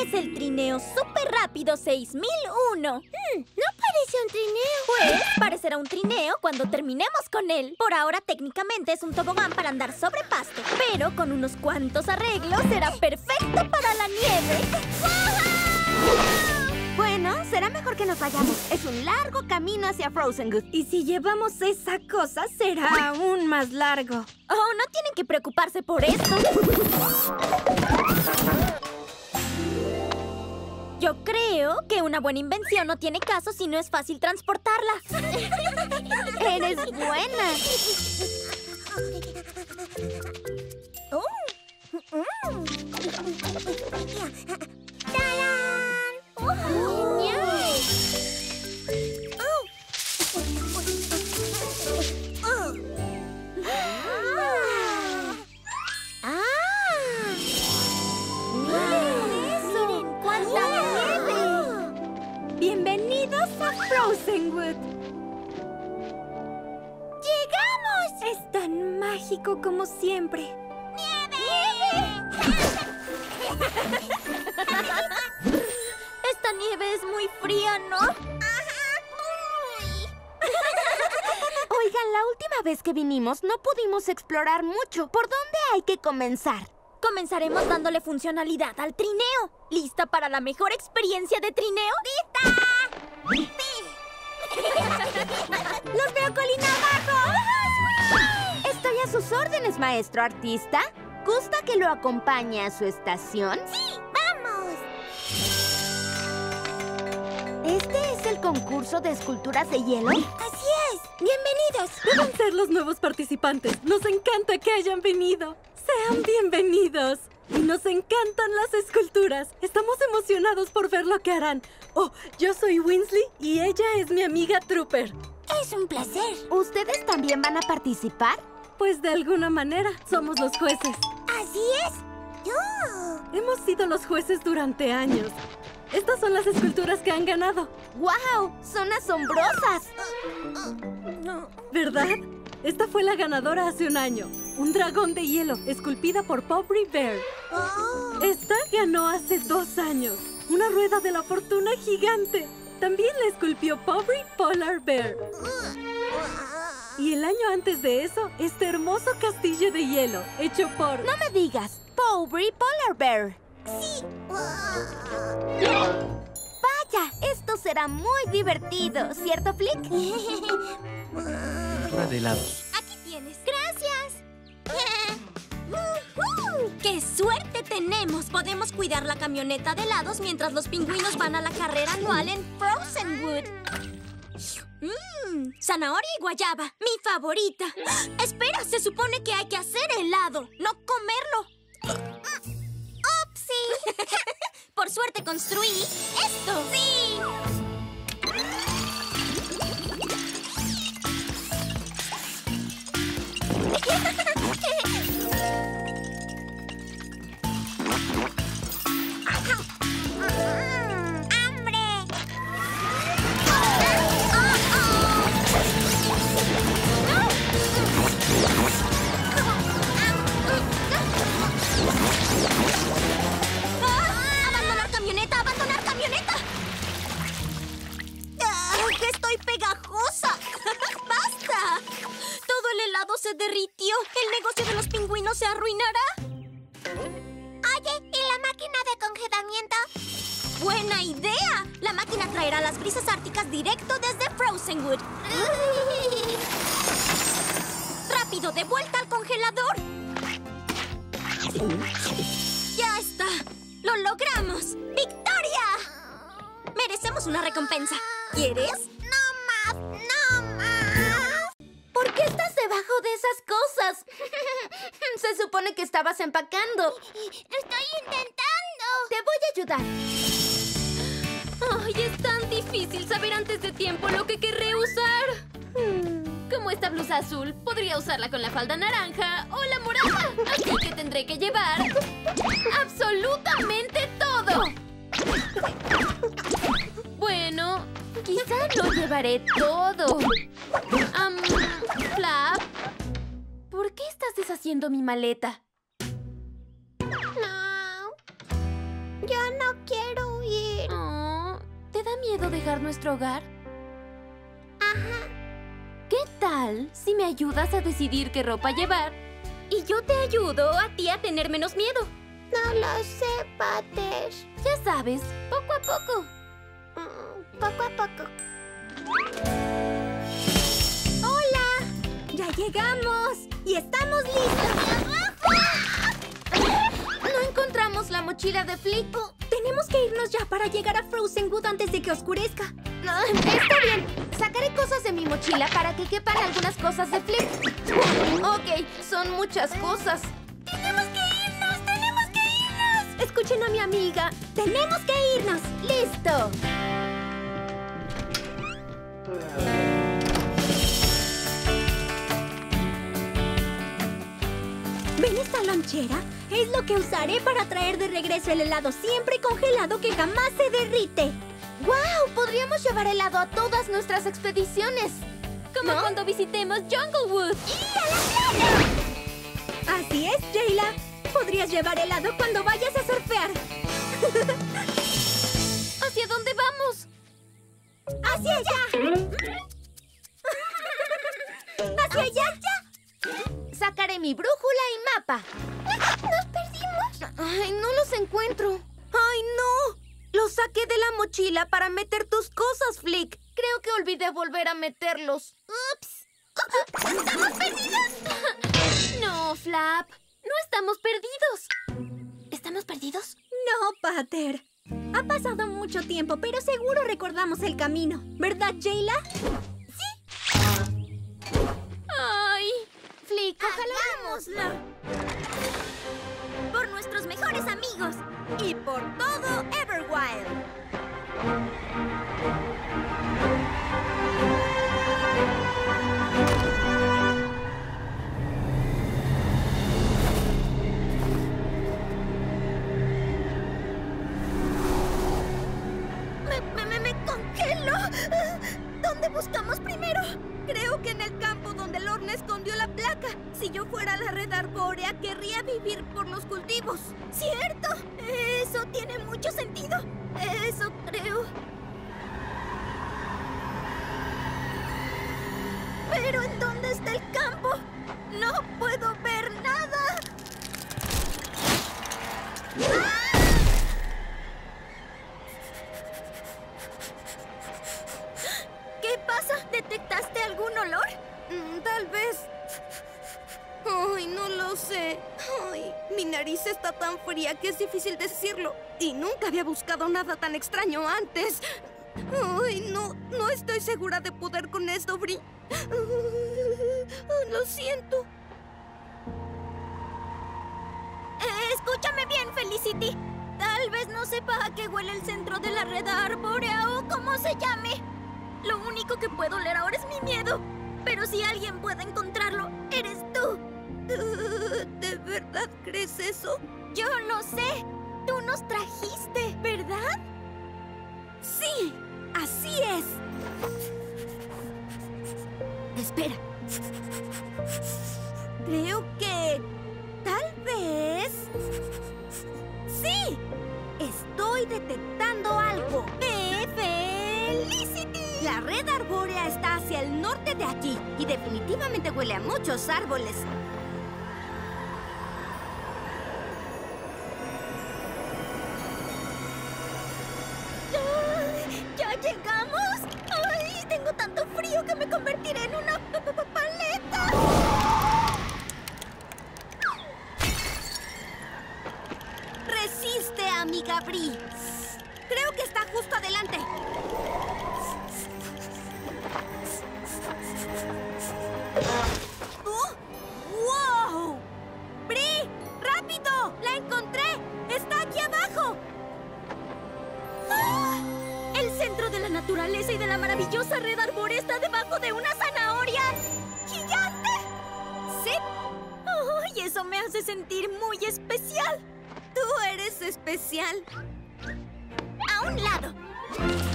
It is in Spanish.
Es el trineo súper rápido 6001. No parece un trineo. Pues parecerá un trineo cuando terminemos con él. Por ahora técnicamente es un tobogán para andar sobre pasto, pero con unos cuantos arreglos será perfecto para la nieve. Bueno, será mejor que nos vayamos. Es un largo camino hacia Frozenwood. Y si llevamos esa cosa, será aún más largo. Oh, no tienen que preocuparse por esto. Yo creo que una buena invención no tiene caso si no es fácil transportarla. ¡Eres buena! ¡Bienvenidos a Frozenwood! ¡Llegamos! Es tan mágico como siempre. Esta nieve es muy fría, ¿no? Oigan, la última vez que vinimos no pudimos explorar mucho. ¿Por dónde hay que comenzar? Comenzaremos dándole funcionalidad al trineo. ¿Lista para la mejor experiencia de trineo? ¡Lista! ¡Los veo colina abajo! Estoy a sus órdenes, maestro artista. ¿Gusta que lo acompañe a su estación? ¡Sí! ¡Vamos! ¿Este es el concurso de esculturas de hielo? ¡Así es! ¡Bienvenidos! Deben ser los nuevos participantes. Nos encanta que hayan venido. Sean bienvenidos. Y nos encantan las esculturas. Estamos emocionados por ver lo que harán. Oh, yo soy Winsley y ella es mi amiga Trooper. Es un placer. ¿Ustedes también van a participar? Pues de alguna manera, somos los jueces. ¡Así es! ¡Yo! Hemos sido los jueces durante años. Estas son las esculturas que han ganado. ¡Guau! ¡Son asombrosas! ¿Verdad? Esta fue la ganadora hace un año. Un dragón de hielo, esculpida por Pobre Bear. Esta ganó hace 2 años. Una rueda de la fortuna gigante. También la esculpió Pobre Polar Bear. Y el año antes de eso, este hermoso castillo de hielo, hecho por... ¡No me digas! ¡Pobre Polar Bear! ¡Sí! Vaya, esto será muy divertido, ¿cierto, Flick? De helados. Aquí tienes. ¡Gracias! ¡Qué suerte tenemos! Podemos cuidar la camioneta de helados mientras los pingüinos van a la carrera anual en Frozenwood. Zanahoria y guayaba, mi favorita. Espera, se supone que hay que hacer helado, no comerlo. ¡Upsi! Por suerte construí esto. ¡Sí! ¡Abandonar camioneta! ¡Abandonar camioneta! ¡Estoy pegajosa! ¡Basta! Todo el helado se derritió. ¿El negocio de los pingüinos se arruinará? Oye, ¿y la máquina de congelamiento? ¡Buena idea! La máquina traerá las brisas árticas directo desde Frozenwood. ¡Rápido, de vuelta al congelador! ¡Ya está! ¡Lo logramos! ¡Victoria! Merecemos una recompensa. ¿Quieres? ¡No más! ¡No más! ¿Por qué estás debajo de esas cosas? Se supone que estabas empacando. ¡Estoy intentando! Te voy a ayudar. ¡Ay, es tan difícil saber antes de tiempo lo que querré usar! Como esta blusa azul, podría usarla con la falda naranja o la morada. Así que tendré que llevar absolutamente todo. Bueno, quizá no llevaré todo. Flap, ¿por qué estás deshaciendo mi maleta? No. Yo no quiero miedo dejar nuestro hogar? Ajá. ¿Qué tal si me ayudas a decidir qué ropa llevar? Y yo te ayudo a ti a tener menos miedo. No lo sé, Pater. Ya sabes, poco a poco. Poco a poco. ¡Hola! ¡Ya llegamos! ¡Y estamos listos! No encontramos la mochila de Flick. Tenemos que irnos ya para llegar a Frozenwood antes de que oscurezca. Está bien. Sacaré cosas de mi mochila para que quepan algunas cosas de Flick. Ok, son muchas cosas. ¡Tenemos que irnos! ¡Tenemos que irnos! Escuchen a mi amiga. ¡Tenemos que irnos! ¡Listo! ¿Ven esta lonchera? Es lo que usaré para traer de regreso el helado siempre congelado que jamás se derrite. ¡Wow! Podríamos llevar helado a todas nuestras expediciones. Como cuando visitemos Junglewood. Así es, Jayla. Podrías llevar helado cuando vayas a surfear. ¿Hacia dónde vamos? ¡Hacia allá! ¡Hacia allá! Sacaré mi brújula y mapa. ¡Nos perdimos! Ay, no los encuentro. ¡Ay, no! Los saqué de la mochila para meter tus cosas, Flick. Creo que olvidé volver a meterlos. ¡Ups! ¡Estamos perdidos! No, Flap. No estamos perdidos. ¿Estamos perdidos? No, Pater. Ha pasado mucho tiempo, pero seguro recordamos el camino. ¿Verdad, Jayla? Ay, Flick, ¡Hagámoslo! Por nuestros mejores amigos y por todo Everwild. Me congelo. ¿Dónde buscamos primero? Creo que en el campo donde Lorne escondió la placa. Si yo fuera la red arbórea, querría vivir por los cultivos. ¡Cierto! Eso tiene mucho sentido. Eso creo. ¿Pero en dónde está el campo? No puedo ver nada. ¡Ah! ¿Qué pasa? ¿Detectaste algún olor? Tal vez. Ay, no lo sé. Ay, mi nariz está tan fría que es difícil decirlo. Y nunca había buscado nada tan extraño antes. Ay, no estoy segura de poder con esto, Bri. Lo siento. Escúchame bien, Felicity. Tal vez no sepa a qué huele el centro de la red arbórea o cómo se llame. Lo único que puedo oler ahora es mi miedo. Pero si alguien puede encontrarlo, eres tú. ¿De verdad crees eso? Yo lo sé. Tú nos trajiste, ¿verdad? Sí, así es. Espera. Creo que... tal vez... ¡sí! Estoy detectando algo. ¡Felicity! La red arbórea está hacia el norte de aquí y definitivamente huele a muchos árboles. ¡Ya llegamos! ¡Ay! Tengo tanto frío que me convertiré en una paleta. Resiste, amiga Bri. Creo que está justo adelante. ¡Wow! ¡Bri! ¡Rápido! ¡La encontré! ¡Está aquí abajo! ¡Ah! El centro de la naturaleza y de la maravillosa red arbórea está debajo de una zanahoria gigante. ¿Sí? ¡Oh! Y eso me hace sentir muy especial. Tú eres especial. ¡A un lado!